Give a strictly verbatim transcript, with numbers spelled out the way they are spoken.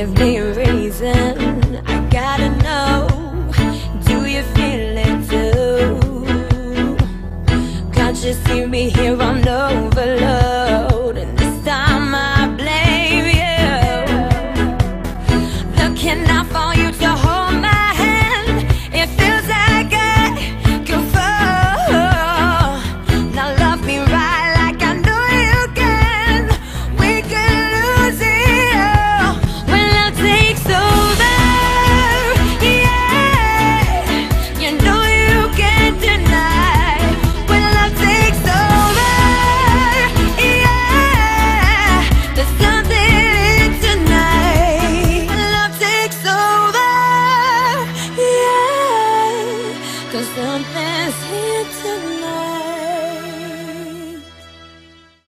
give me a reason. I gotta know, do you feel it too? Can't you see me here on overload?